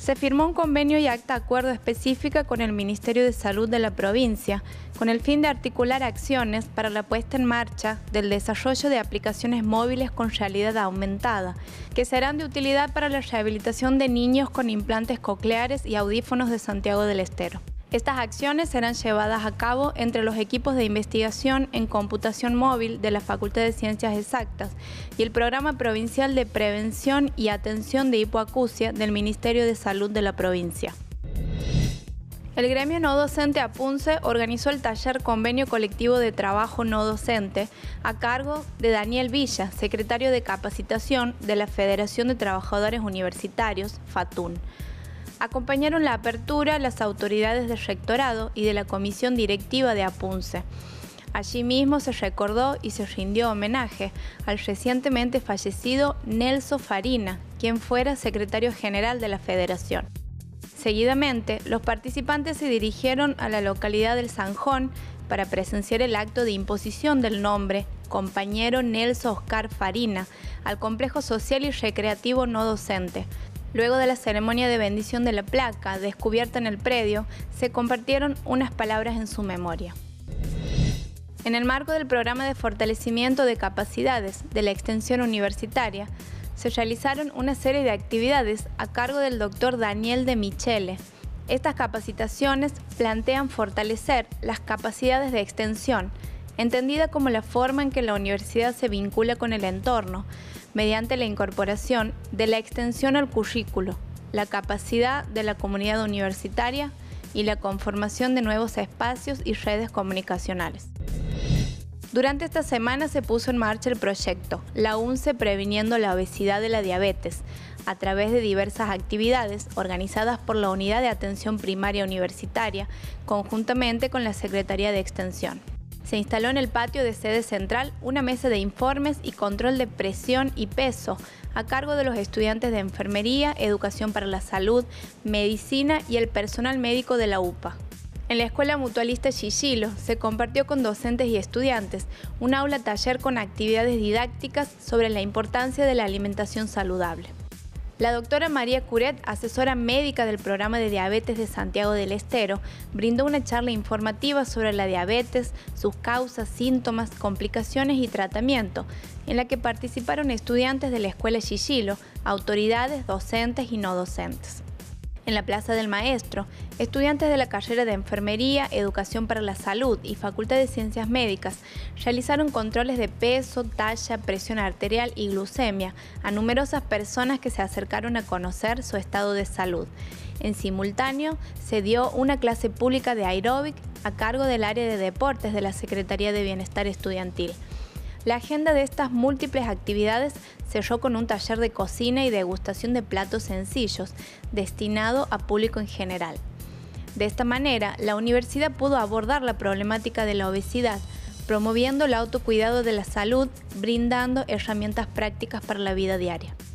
Se firmó un convenio y acta de acuerdo específica con el Ministerio de Salud de la provincia, con el fin de articular acciones para la puesta en marcha del desarrollo de aplicaciones móviles con realidad aumentada, que serán de utilidad para la rehabilitación de niños con implantes cocleares y audífonos de Santiago del Estero. Estas acciones serán llevadas a cabo entre los equipos de investigación en computación móvil de la Facultad de Ciencias Exactas y el Programa Provincial de Prevención y Atención de Hipoacusia del Ministerio de Salud de la provincia. El gremio no docente Apunce organizó el taller Convenio Colectivo de Trabajo No Docente a cargo de Daniel Villa, secretario de Capacitación de la Federación de Trabajadores Universitarios, FATUN. Acompañaron la apertura las autoridades del rectorado y de la comisión directiva de Apunce. Allí mismo se recordó y se rindió homenaje al recientemente fallecido Nelson Farina, quien fuera secretario general de la federación. Seguidamente, los participantes se dirigieron a la localidad del Zanjón para presenciar el acto de imposición del nombre Compañero Nelson Oscar Farina al complejo social y recreativo no docente. Luego de la ceremonia de bendición de la placa descubierta en el predio, se compartieron unas palabras en su memoria. En el marco del programa de fortalecimiento de capacidades de la extensión universitaria, se realizaron una serie de actividades a cargo del doctor Daniel de Michele. Estas capacitaciones plantean fortalecer las capacidades de extensión, entendida como la forma en que la universidad se vincula con el entorno, mediante la incorporación de la extensión al currículo, la capacidad de la comunidad universitaria y la conformación de nuevos espacios y redes comunicacionales. Durante esta semana se puso en marcha el proyecto La UNCE Previniendo la Obesidad de la Diabetes, a través de diversas actividades organizadas por la Unidad de Atención Primaria Universitaria, conjuntamente con la Secretaría de Extensión. Se instaló en el patio de sede central una mesa de informes y control de presión y peso a cargo de los estudiantes de enfermería, educación para la salud, medicina y el personal médico de la UPA. En la Escuela Mutualista Chillilo se compartió con docentes y estudiantes un aula taller con actividades didácticas sobre la importancia de la alimentación saludable. La doctora María Curet, asesora médica del programa de diabetes de Santiago del Estero, brindó una charla informativa sobre la diabetes, sus causas, síntomas, complicaciones y tratamiento, en la que participaron estudiantes de la Escuela Chillilo, autoridades, docentes y no docentes. En la Plaza del Maestro, estudiantes de la carrera de Enfermería, Educación para la Salud y Facultad de Ciencias Médicas realizaron controles de peso, talla, presión arterial y glucemia a numerosas personas que se acercaron a conocer su estado de salud. En simultáneo, se dio una clase pública de aeróbic a cargo del área de deportes de la Secretaría de Bienestar Estudiantil. La agenda de estas múltiples actividades cerró con un taller de cocina y degustación de platos sencillos, destinado a público en general. De esta manera, la universidad pudo abordar la problemática de la obesidad, promoviendo el autocuidado de la salud, brindando herramientas prácticas para la vida diaria.